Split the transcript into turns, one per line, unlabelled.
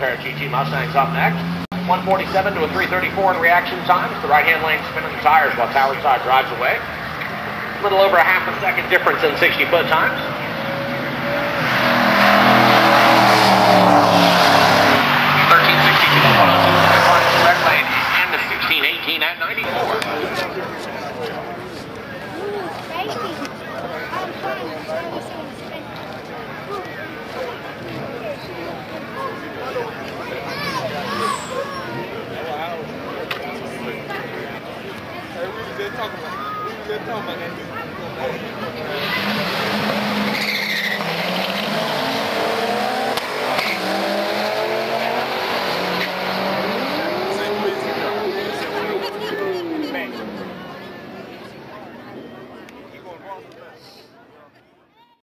pair of GT Mustangs up next. 147 to a 334 in reaction times. The right-hand lane spinning the tires while Towerside drives away. A little over a half a second difference in 60-foot times. 1362 102 direct lane, and the 1618 at 94.
We were just talking about that.